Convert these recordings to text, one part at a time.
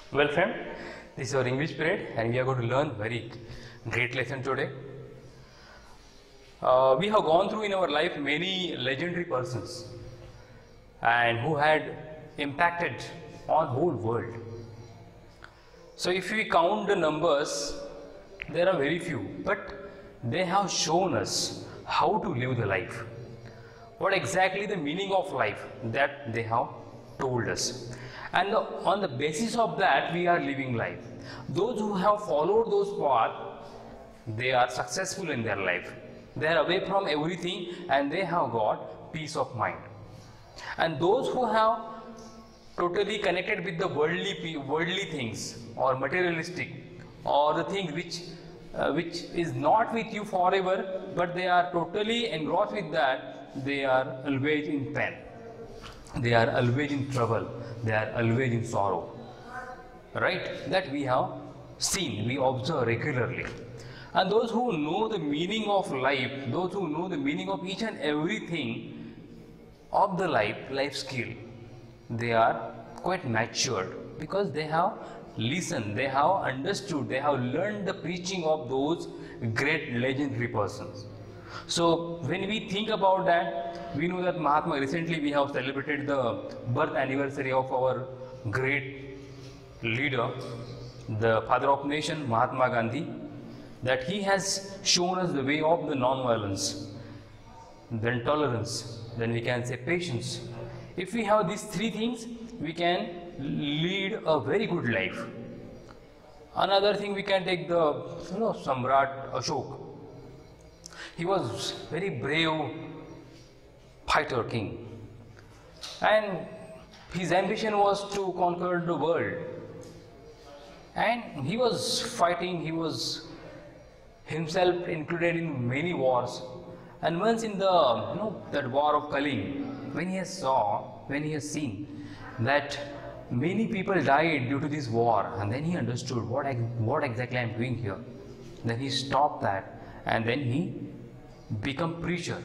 Well friend, this is our English period and we are going to learn very great lesson today. We have gone through in our life many legendary persons and who had impacted on whole world. So if we count the numbers, there are very few, but they have shown us how to live the life. What exactly the meaning of life that they have told us. And on the basis of that, we are living life. Those who have followed those paths, they are successful in their life. They are away from everything and they have got peace of mind. And those who have totally connected with the worldly things or materialistic or the things which is not with you forever, but they are totally engrossed with that, they are always in pain. They are always in trouble. They are always in sorrow. Right? That we have seen, we observe regularly. And those who know the meaning of life, those who know the meaning of each and everything of the life skill, they are quite matured because they have listened, they have understood, they have learned the preaching of those great legendary persons. So when we think about that, we know that Mahatma, recently we have celebrated the birth anniversary of our great leader, the father of nation, Mahatma Gandhi, that he has shown us the way of the non-violence, then tolerance, then we can say patience. If we have these three things, we can lead a very good life. Another thing, we can take the Samrat Ashok. He was very brave fighter king, and his ambition was to conquer the world, and he was fighting, he was himself included in many wars. And once in the that war of Kaling, when he has seen that many people died due to this war, and then he understood what exactly I am doing here. Then he stopped that, and then he become preacher.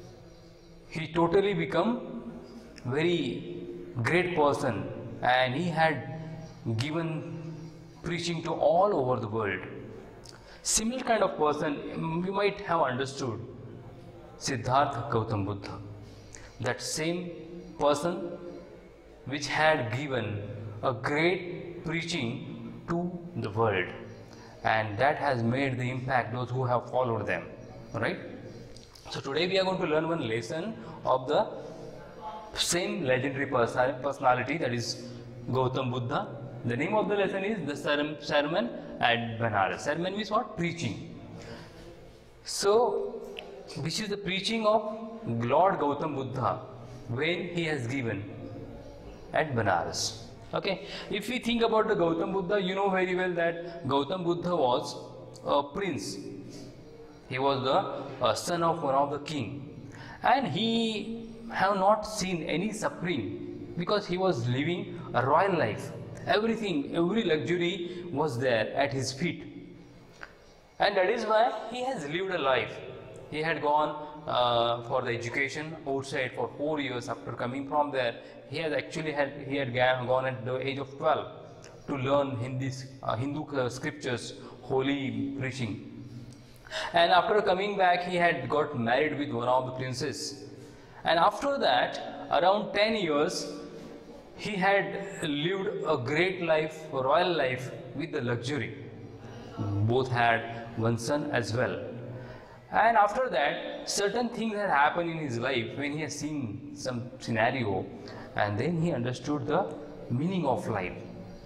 He totally become very great person, and he had given preaching to all over the world. Similar kind of person you might have understood, Siddhartha Gautam Buddha. That same person which had given a great preaching to the world, and that has made the impact those who have followed them, right? So today we are going to learn one lesson of the same legendary personality, that is Gautam Buddha. The name of the lesson is the Sermon at Banaras. Sermon means what? Preaching. So this is the preaching of Lord Gautam Buddha when he has given at Banaras. Okay. If we think about the Gautam Buddha, you know very well that Gautam Buddha was a prince. He was the son of one of the king, and he have not seen any suffering because he was living a royal life. Everything, every luxury was there at his feet, and that is why he has lived a life. He had gone for the education outside for 4 years. After coming from there, he had gone at the age of 12 to learn Hindu scriptures, holy preaching. And after coming back, he had got married with one of the princes. And after that, around 10 years, he had lived a great life, a royal life with the luxury. Both had one son as well. And after that, certain things had happened in his life when he has seen some scenario, and then he understood the meaning of life.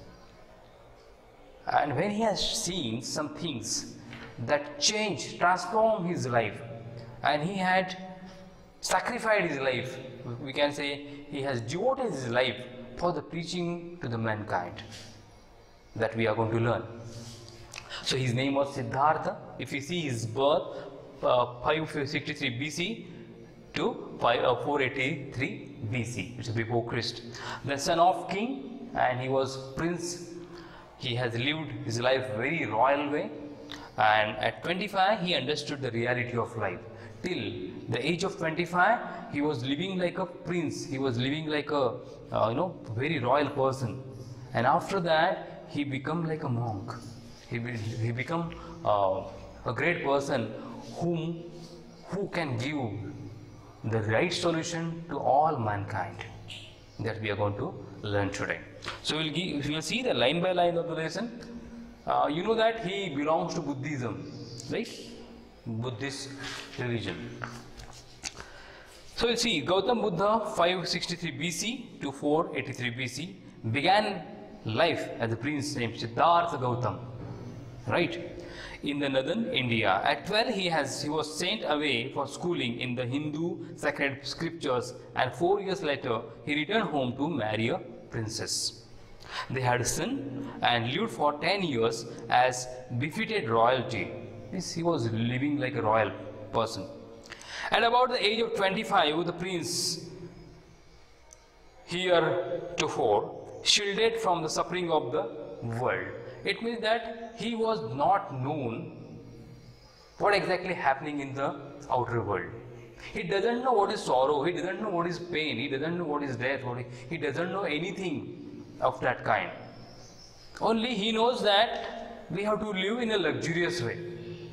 And when he has seen some things that transformed his life, and he had sacrificed his life, we can say he has devoted his life for the preaching to the mankind, that we are going to learn. So his name was Siddhartha. If you see his birth, 563 BC to 483 BC, which is before Christ. The son of king, and he was prince. He has lived his life very royal way, and at 25 he understood the reality of life. Till the age of 25, he was living like a prince. He was living like a very royal person. And after that, he become like a monk. He become a great person who can give the right solution to all mankind. That we are going to learn today. So we will see the line by line of the lesson. You know that he belongs to Buddhism, right? Buddhist religion. So we'll see Gautam Buddha 563 BC to 483 BC began life as a prince named Siddhartha Gautam, right? In the northern India. At 12 he was sent away for schooling in the Hindu sacred scriptures, and 4 years later he returned home to marry a princess. They had a son and lived for 10 years as befitted royalty. He was living like a royal person. At about the age of 25, the prince heretofore shielded from the suffering of the world. It means that he was not known what exactly happening in the outer world. He doesn't know what is sorrow, he doesn't know what is pain, he doesn't know what is death, he doesn't know anything of that kind. Only he knows that we have to live in a luxurious way.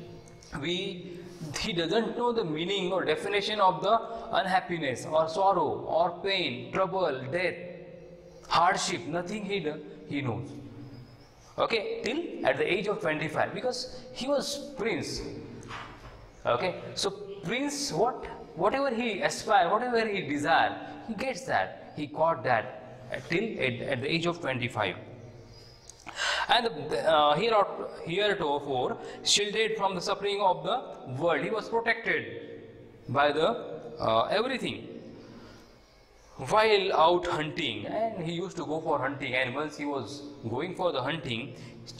He doesn't know the meaning or definition of the unhappiness or sorrow or pain, trouble, death, hardship, nothing he knows. Okay, till at the age of 25, because he was prince. Okay, so prince, whatever he aspire, whatever he desire, he gets that. He got that till at the age of 25. And heretofore shielded from the suffering of the world. He was protected by the everything. While out hunting, and he used to go for hunting, and once he was going for the hunting,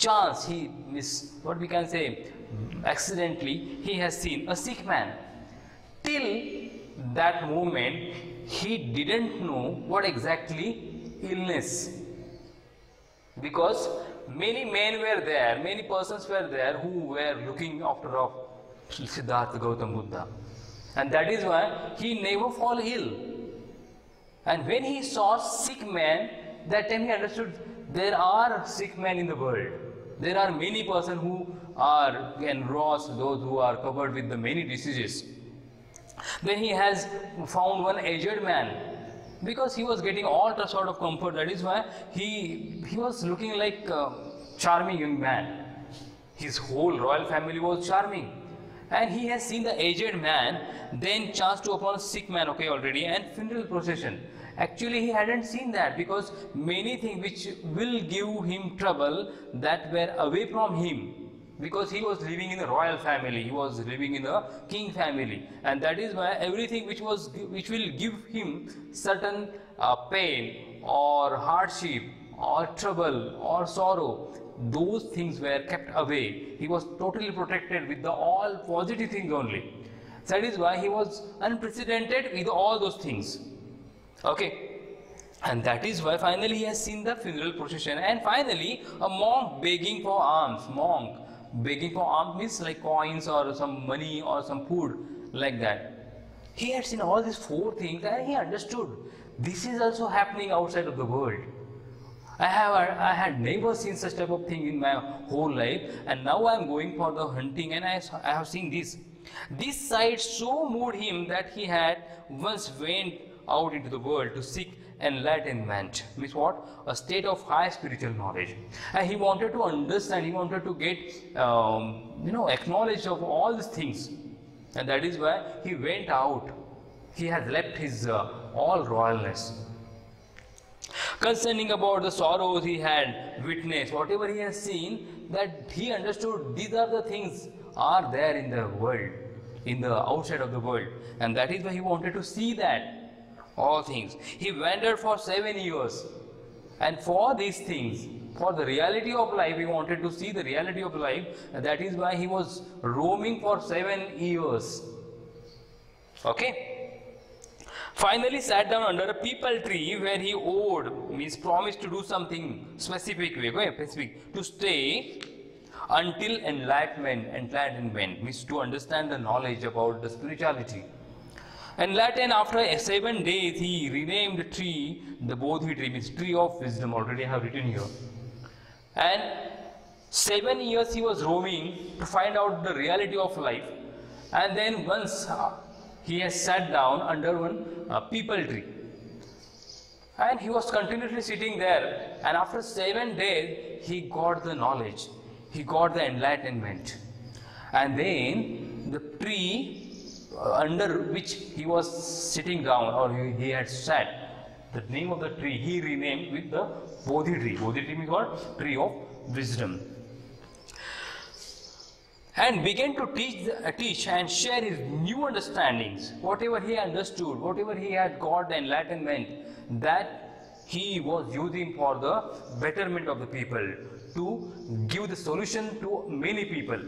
accidentally he has seen a sick man. Till that moment he didn't know what exactly illness, because many men were there, many persons were there who were looking after of Siddhartha Gautam Buddha, and that is why he never fall ill. And when he saw sick man, that time he understood there are sick men in the world. There are many persons who are engrossed, those who are covered with the many diseases. Then he has found one aged man, because he was getting all the sort of comfort. That is why he was looking like a charming young man. His whole royal family was charming. And he has seen the aged man, then chanced to upon a sick man, okay, already, and funeral procession. Actually, he hadn't seen that, because many things which will give him trouble that were away from him, because he was living in a royal family, he was living in a king family, and that is why everything which will give him certain pain or hardship or trouble or sorrow, those things were kept away. He was totally protected with the all positive things only. That is why he was unprecedented with all those things. Okay, and that is why finally he has seen the funeral procession, and finally a monk begging for alms. Monk begging for alms means like coins or some money or some food, like that. He had seen all these four things, and he understood this is also happening outside of the world. I had never seen such type of thing in my whole life, and now I am going for the hunting, and I have seen this. This sight so moved him that he had once went out into the world to seek enlightenment. Means what? A state of high spiritual knowledge. And he wanted to understand, he wanted to get acknowledged of all these things, and that is why he went out. He had left his all royalness. Concerning about the sorrows he had witnessed, whatever he has seen, that he understood these are the things are there in the world, in the outside of the world, and that is why he wanted to see that all things. He wandered for 7 years, and for these things, for the reality of life, he wanted to see the reality of life, and that is why he was roaming for 7 years. Okay. Finally sat down under a peepal tree where he means promised to do something specific, to stay until enlightenment, means to understand the knowledge about the spirituality. Enlightened after 7 days, he renamed the tree the Bodhi tree, means tree of wisdom, already I have written here. And 7 years he was roaming to find out the reality of life. And then once he has sat down under one peepal tree. And he was continuously sitting there. And after 7 days, he got the knowledge. He got the enlightenment. And then the tree under which he was sitting down, or he had sat, the name of the tree he renamed with the Bodhi tree. Bodhi tree means what? Tree of wisdom. And began to teach and share his new understandings. Whatever he understood, whatever he had got the enlightenment, that he was using for the betterment of the people, to give the solution to many people.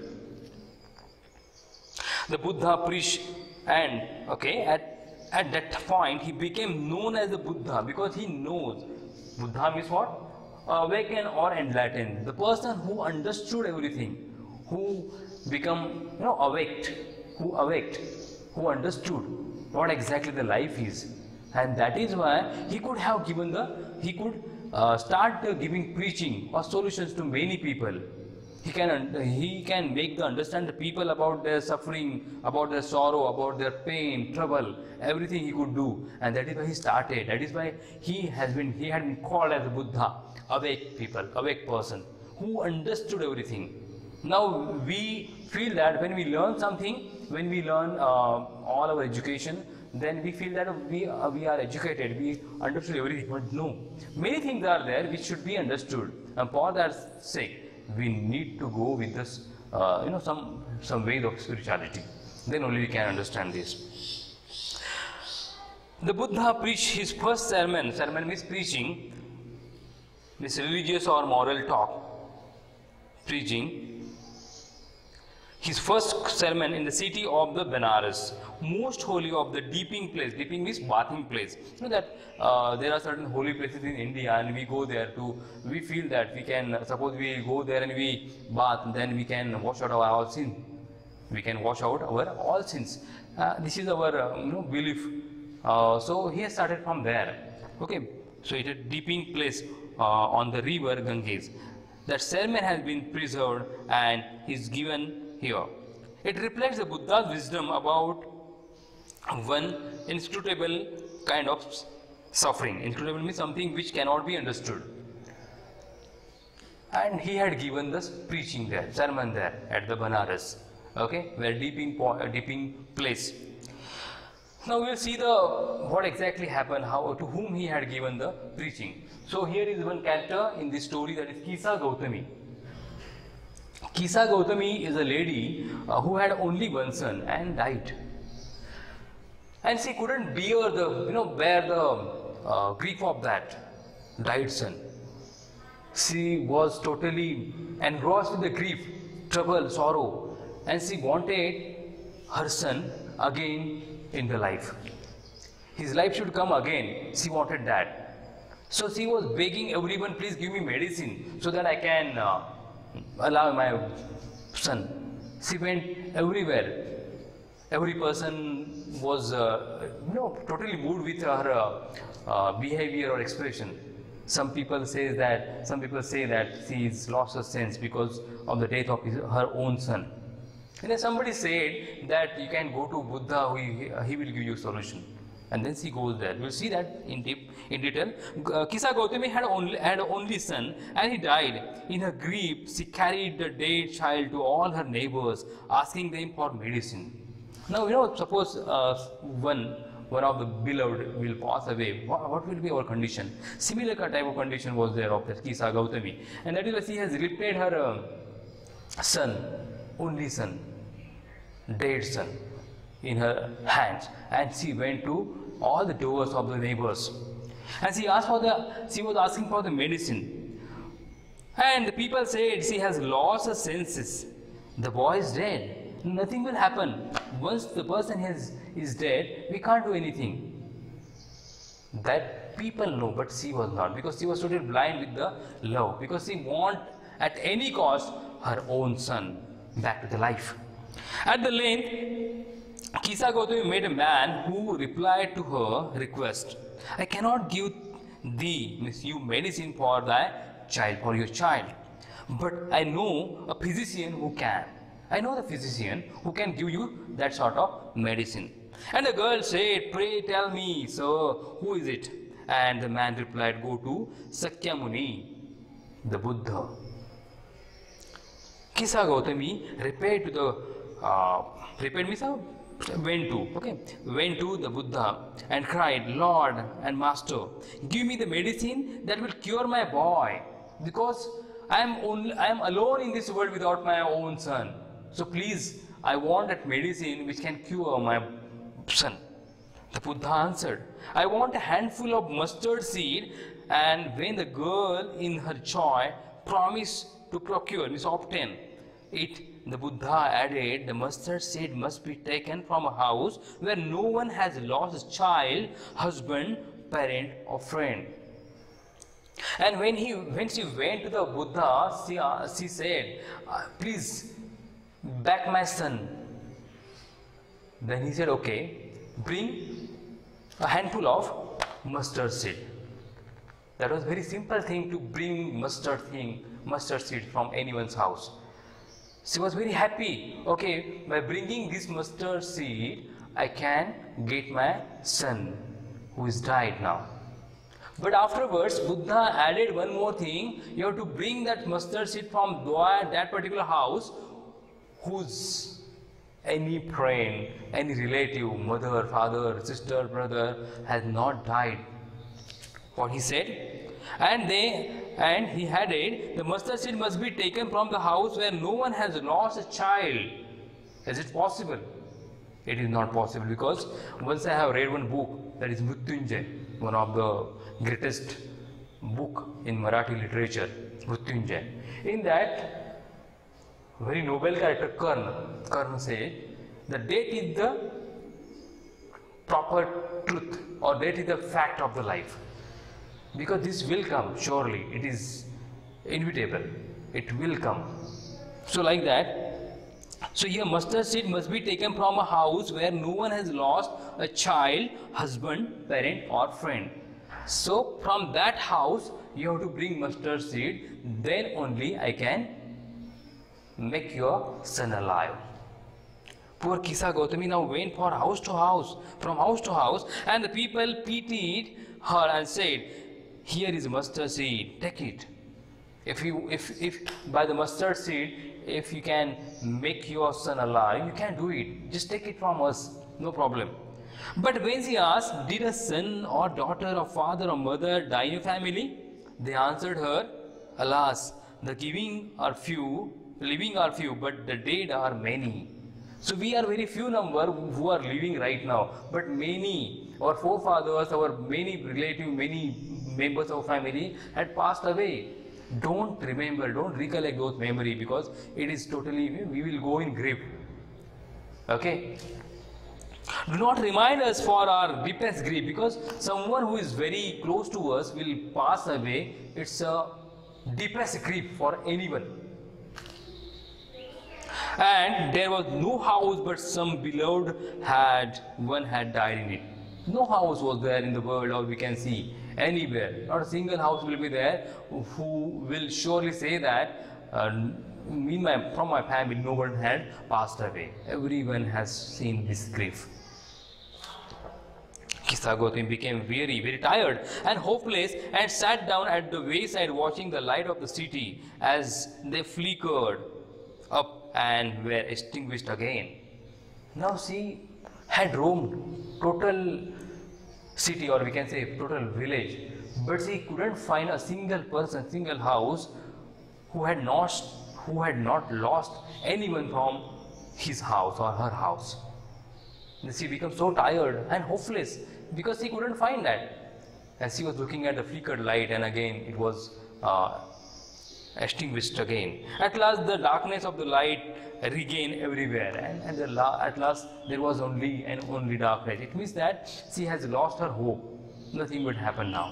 The Buddha preached, and at that point he became known as the Buddha, because he knows. Buddha means what? Awakened or enlightened. The person who understood everything, who become awaked, who understood what exactly the life is. And that is why he could have given start giving preaching or solutions to many people. He can make the understand the people about their suffering, about their sorrow, about their pain, trouble, everything he could do. And that is why he started. That is why he had been called as a Buddha, awake person who understood everything. Now we feel that when we learn something, when we learn all our education, then we feel that we are educated, we understood everything. But no, many things are there which should be understood, and for that sake we need to go with this some ways of spirituality. Then only we can understand this. The Buddha preached his first sermon. Sermon means preaching, this religious or moral talk, preaching. His first sermon in the city of the Benares, most holy of the dipping place. Dipping means bathing place. You know that there are certain holy places in India, and we go there we feel that we can, suppose we go there and we bath, then we can wash out our all sins. We can wash out our all sins. This is our belief. So he has started from there. Okay, so it is a dipping place on the river Ganges. That sermon has been preserved and is given here. It reflects the Buddha's wisdom about one inscrutable kind of suffering. Inscrutable means something which cannot be understood. And he had given this preaching there, sermon there at the Benares, okay, where dipping place. Now we will see what exactly happened, to whom he had given the preaching. So here is one character in this story, that is Kisa Gautami. Kisa Gautami is a lady who had only one son and died, and she couldn't bear the grief of that died son. She was totally engrossed with the grief, trouble, sorrow, and she wanted her son again in the life. His life should come again. She wanted that. So she was begging everyone, please give me medicine so that I can allow my son. She went everywhere. Every person was totally moved with her behavior or expression. Some people say that she has lost her sense because of the death of her own son. And then somebody said that you can go to Buddha, he will give you a solution. And then she goes there. We'll see that in detail. Kisa Gautami had only son, and he died. In her grief, she carried the dead child to all her neighbors, asking them for medicine. Now, suppose one of the beloved will pass away. What will be our condition? Similar type of condition was there of the Kisa Gautami, and that is why she has lifted her son, only son, dead son, in her hands, and she went to all the doors of the neighbors, and she was asking for the medicine. And the people said she has lost her senses. The boy is dead. Nothing will happen. Once the person is dead, we can't do anything. That people know, but she was not, because she was totally blind with the love, because she wanted at any cost her own son back to the life. At the length, Kisa Gautami met a man who replied to her request. I cannot give thee, you medicine for thy child, for your child. but I know a physician who can. I know the physician who can give you that sort of medicine. And the girl said, pray tell me, sir, who is it? And the man replied, go to Sakyamuni, the Buddha. Kisa Gautami repaired to the, repaired means went to the Buddha and cried, Lord and Master, give me the medicine that will cure my boy, because I am alone in this world without my own son. So please, I want that medicine which can cure my son. The Buddha answered, I want a handful of mustard seed. And when the girl in her joy promised to procure, means obtain it, the Buddha added, the mustard seed must be taken from a house where no one has lost a child, husband, parent or friend. And when she went to the Buddha, she said, please back my son. Then he said, okay, bring a handful of mustard seed. That was very simple thing, to bring mustard seed from anyone's house. She was very happy. Okay, by bringing this mustard seed, I can get my son who is died now. But afterwards, Buddha added one more thing. You have to bring that mustard seed from that particular house whose any friend, any relative, mother, father, sister, brother has not died. What he said? And he added, the mustard seed must be taken from the house where no one has lost a child. Is it possible? It is not possible, because once I have read one book, that is Mrityunjay, one of the greatest book in Marathi literature, Mrityunjay. In that, very noble character Karna says, the death is the proper truth, or death is the fact of the life. Because this will come, surely, it is inevitable, it will come. So like that, so here mustard seed must be taken from a house where no one has lost a child, husband, parent or friend. So from that house you have to bring mustard seed, then only I can make your son alive. Poor Kisa Gautami now went from house to house, and the people pitied her and said, here is mustard seed, take it. If by the mustard seed, if you can make your son alive, you can do it. Just take it from us, no problem. But when she asked, did a son or daughter or father or mother die in your family? They answered her, alas, the living are few, but the dead are many. So we are very few number who are living right now, but many, our forefathers, our many relatives, many members of family had passed away. Don't remember, don't recollect those memory, because it is totally, we will go in grief. Okay? Do not remind us for our deepest grief, because someone who is very close to us will pass away. It's a deepest grief for anyone. And there was no house, but some beloved one had died in it. No house was there in the world, or we can see anywhere. Not a single house will be there who will surely say that from my family no one had passed away. Everyone has seen this grief. Kisa Gautami became very, very tired and hopeless, and sat down at the wayside watching the light of the city as they flickered up and were extinguished again. Now she had roamed total city, or we can say total village, but she couldn't find a single person, single house who had not lost anyone from his house or her house. And she became so tired and hopeless because she couldn't find that. And she was looking at the flickered light, and again it was extinguished again. At last the darkness of the light regained everywhere, and at last there was only darkness. It means that she has lost her hope. Nothing would happen now.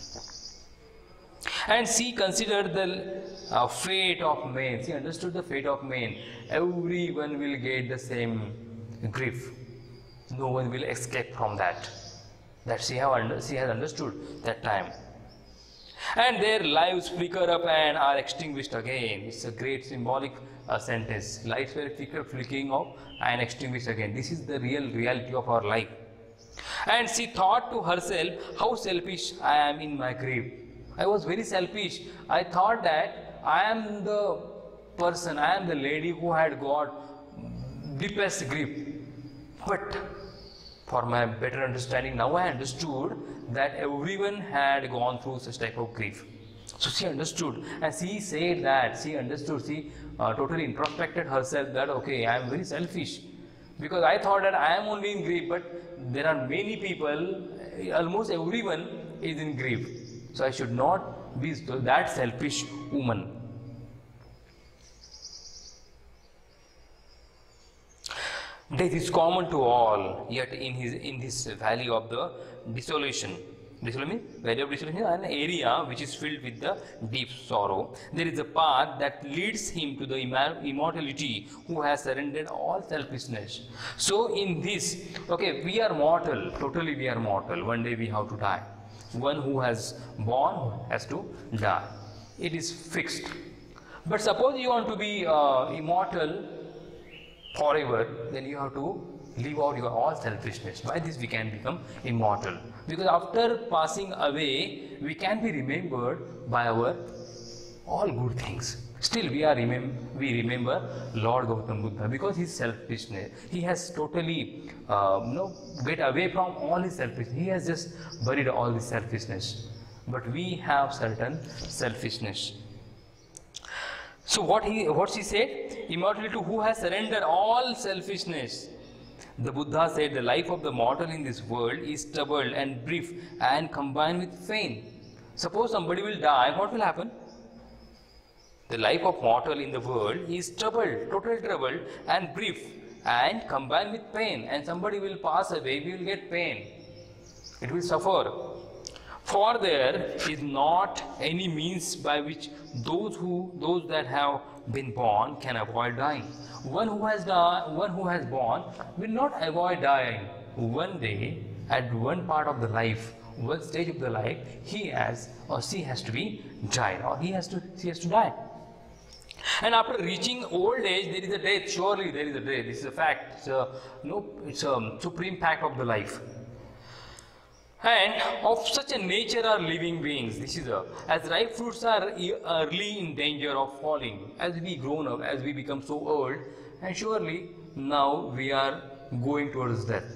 And she considered the fate of men. She understood the fate of men. Everyone will get the same grief. No one will escape from that. That she has understood that time. and their lives flicker up and are extinguished again. It's a great symbolic sentence. Lights were flickering up and extinguished again. This is the reality of our life. And she thought to herself, how selfish I am in my grave. I was very selfish. I thought that I am the person, I am the lady who had got deepest grief. But for my better understanding, now I understood that everyone had gone through such type of grief. So she understood, and she said that she understood, she totally introspected herself that okay, I am very selfish because I thought that I am only in grief, but there are many people, almost everyone is in grief. So I should not be that selfish woman. Death is common to all, yet in this valley of the desolation. Desolation means valley of desolation, an area which is filled with the deep sorrow. There is a path that leads him to the immortality, who has surrendered all selfishness. So in this, okay, we are mortal, totally we are mortal. One day we have to die. One who has born has to die. It is fixed. But suppose you want to be immortal forever, then you have to leave out your all selfishness. By this we can become immortal. Because after passing away, we can be remembered by our all good things. Still we remember Lord Gautama Buddha because his selfishness. He has totally get away from all his selfishness. He has just buried all his selfishness. But we have certain selfishness. So what she said? Immortality, who has surrendered all selfishness. The Buddha said the life of the mortal in this world is troubled and brief and combined with pain. Suppose somebody will die, what will happen? The life of mortal in the world is troubled, total troubled and brief and combined with pain. And somebody will pass away, we will get pain. It will suffer. For there is not any means by which those that have been born can avoid dying. One who has born will not avoid dying. One day, at one part of the life, one stage of the life, he has or she has to be died, or she has to die. And after reaching old age, there is a death. Surely there is a death. This is a fact. It's a supreme fact of the life. And of such a nature are living beings. This is as ripe fruits are early in danger of falling. As we grown up, as we become so old, and surely now we are going towards death.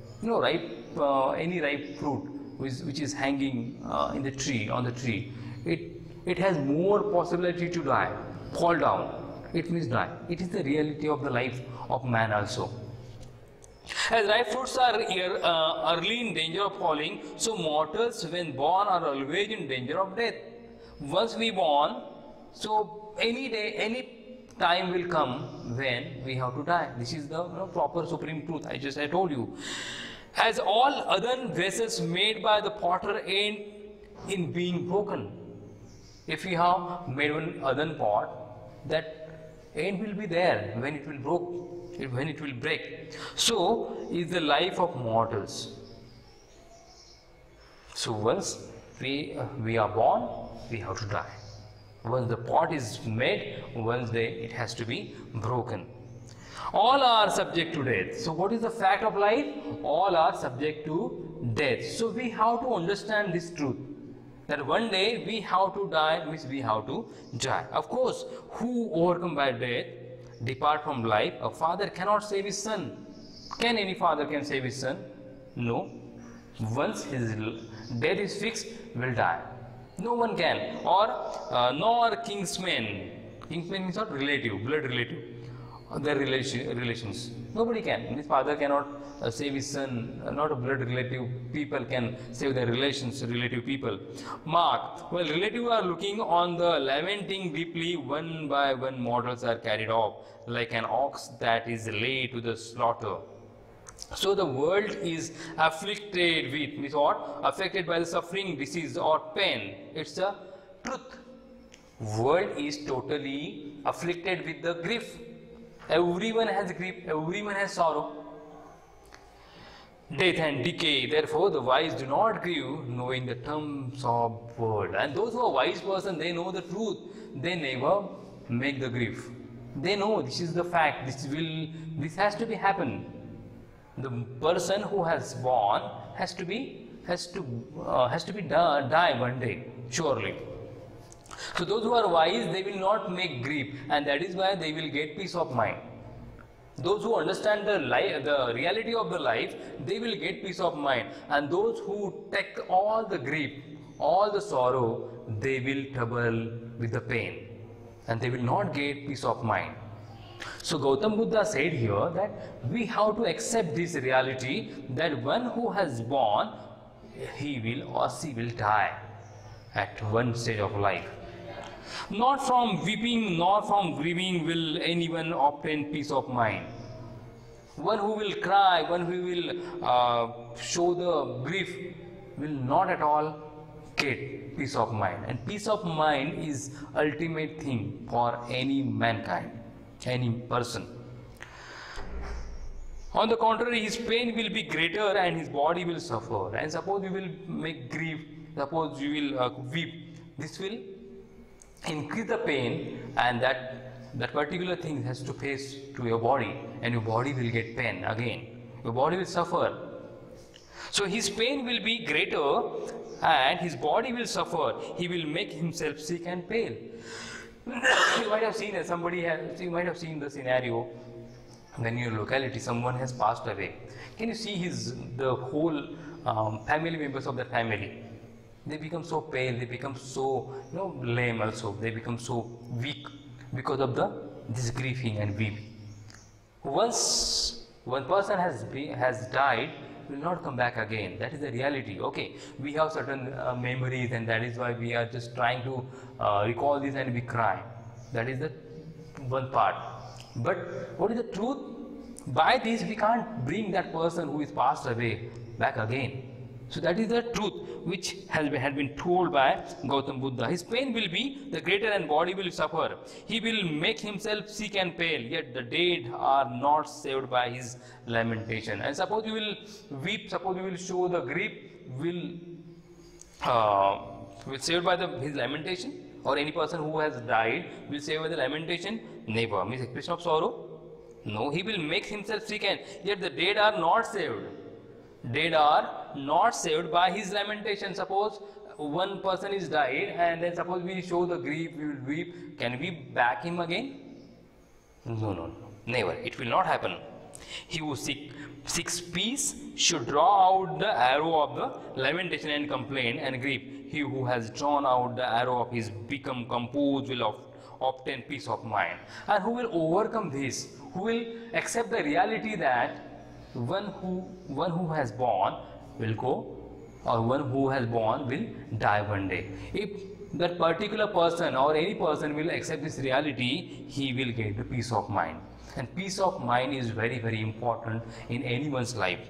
Any ripe fruit which is hanging in the tree, on the tree, it has more possibility to die, fall down. It means die. It is the reality of the life of man also. As ripe fruits are early in danger of falling, so mortals when born are always in danger of death. Once we born, so any day, any time will come when we have to die. This is the proper supreme truth I told you. As all other vessels made by the potter end in being broken. If we have made one earthen pot, that end will be there when it will break. So is the life of mortals. So once we are born, we have to die. Once the pot is made, it has to be broken. All are subject to death. So what is the fact of life? All are subject to death. So we have to understand this truth, that one day we have to die, means we have to die. Of course, who overcome by death depart from life. A father cannot save his son. Can any father can save his son? No. Once his death is fixed, will die. No one can. Or nor kinsmen. Kinsmen means not relative, blood relative. Their relations. Nobody can. His father cannot save his son. Not a blood relative. People can save their relative people. Mark. Well, relative are looking on the lamenting deeply. One by one mortals are carried off, like an ox that is laid to the slaughter. So the world is afflicted with, means what? Affected by the suffering, disease or pain. It's a truth. World is totally afflicted with the grief. Everyone has grief, everyone has sorrow. death and decay. Therefore, the wise do not grieve, knowing the terms of world. And those who are wise person, they know the truth. They never make the grief. They know this is the fact. This has to be happen. The person who has born has to die one day, surely. So those who are wise, they will not make grief, and that is why they will get peace of mind. Those who understand the reality of the life, they will get peace of mind. And those who take all the grief, all the sorrow, they will trouble with the pain. And they will not get peace of mind. So Gautam Buddha said here that we have to accept this reality that one who has born, he will or she will die at one stage of life. Not from weeping nor from grieving will anyone obtain peace of mind. One who will cry, one who will show the grief will not at all get peace of mind. And peace of mind is ultimate thing for any mankind, any person. On the contrary, his pain will be greater and his body will suffer. And suppose you will make grief, suppose you will weep, this will increase the pain, and that particular thing has to face to your body, and your body will get pain again. Your body will suffer. So his pain will be greater and his body will suffer. He will make himself sick and pale. You might have seen you might have seen the scenario when in your locality someone has passed away. Can you see the whole family members of that family? They become so pale, they become so lame also, they become so weak because of this grieving and weeping. Once one person has died, will not come back again. That is the reality. Okay, we have certain memories, and that is why we are just trying to recall this and we cry. That is the one part. But what is the truth? By this we can't bring that person who is passed away back again. So that is the truth which had been told by Gautam Buddha. His pain will be the greater and body will suffer. He will make himself sick and pale, yet the dead are not saved by his lamentation. And suppose you will weep, suppose you will show the grief, will saved by his lamentation? Or any person who has died will save by the lamentation? Never. Means expression of sorrow? No, he will make himself sick, and yet the dead are not saved. Dead are not saved by his lamentation. Suppose one person is died, and then suppose we show the grief, we will weep. Can we back him again? No, never. It will not happen. He who seeks peace should draw out the arrow of the lamentation and complaint and grief. He who has drawn out the arrow of his become composed will obtain peace of mind. And who will overcome this? Who will accept the reality that one who has born will go, or one who has born will die one day. If that particular person or any person will accept this reality, he will get the peace of mind. And peace of mind is very, very important in anyone's life.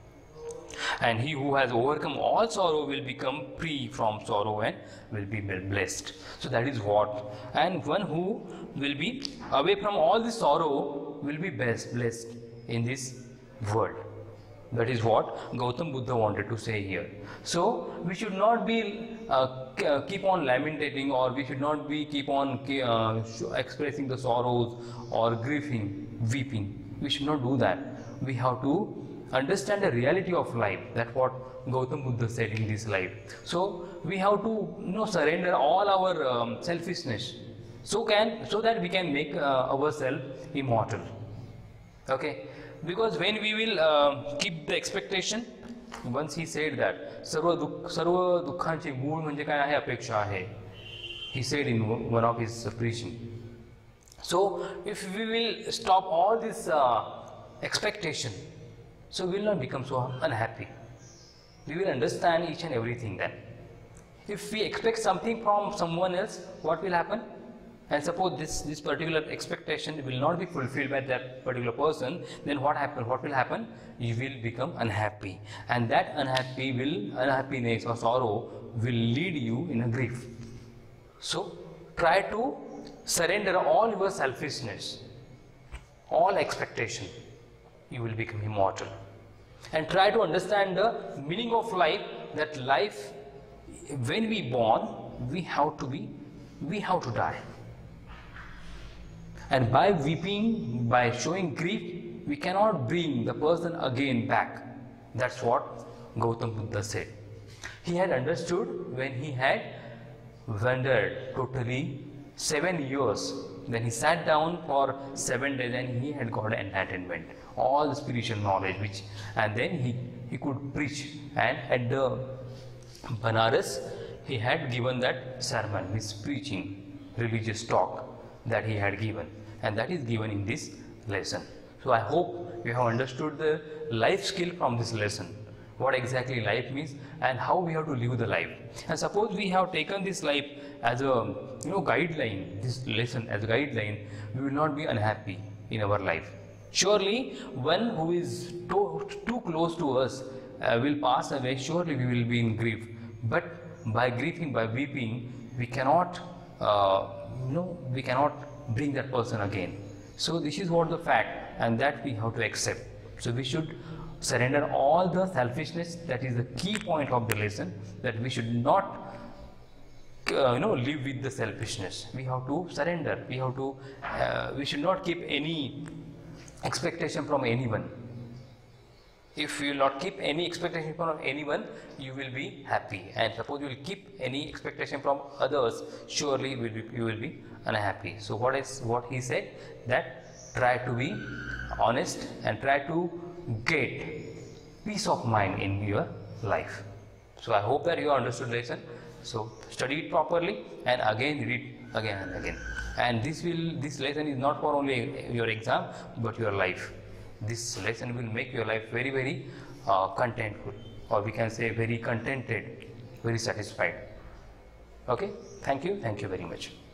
And he who has overcome all sorrow will become free from sorrow and will be blessed. So that is what. And one who will be away from all this sorrow will be blessed in this world. That is what Gautam Buddha wanted to say here. So we should not be keep on lamentating, or we should not be keep on expressing the sorrows or grieving, weeping. We should not do that. We have to understand the reality of life. That's what Gautam Buddha said in this life. So we have to surrender all our selfishness, so that we can make ourselves immortal. Okay. Because when we will keep the expectation, once he said that सर्व दुःखांचे मूळ म्हणजे काय आहे? अपेक्षा आहे. He said in one of his preaching. So if we will stop all this expectation, so we will not become so unhappy. We will understand each and everything then. If we expect something from someone else, what will happen? And suppose this particular expectation will not be fulfilled by that particular person, then what will happen? You will become unhappy, and that unhappiness or sorrow will lead you in a grief. So try to surrender all your selfishness, all expectation. You will become immortal. and try to understand the meaning of life, that life, when we born, we have to die. And by weeping, by showing grief, we cannot bring the person again back. That's what Gautam Buddha said. He had understood when he had wandered totally 7 years. Then he sat down for 7 days and he had got enlightenment, all the spiritual knowledge, and then he could preach. And at the Banaras, he had given that sermon, his preaching, religious talk that he had given, and that is given in this lesson. So I hope you have understood the life skill from this lesson, what exactly life means and how we have to live the life. And suppose we have taken this life as a guideline, this lesson as a guideline, we will not be unhappy in our life. Surely one who is too close to us will pass away. Surely we will be in grief, but by grieving, by weeping, we cannot bring that person again. So this is what the fact, and that we have to accept. So we should surrender all the selfishness. That is the key point of the lesson, that we should not live with the selfishness. We have to surrender. We should not keep any expectation from anyone. If you will not keep any expectation from anyone, you will be happy. And suppose you will keep any expectation from others, surely you will be unhappy. So what he said, that try to be honest and try to get peace of mind in your life. So I hope that you understood the lesson. So study it properly and again read it again and again. And this lesson is not for only your exam but your life. This lesson will make your life very, very contentful, or we can say very contented, very satisfied. Okay, thank you very much.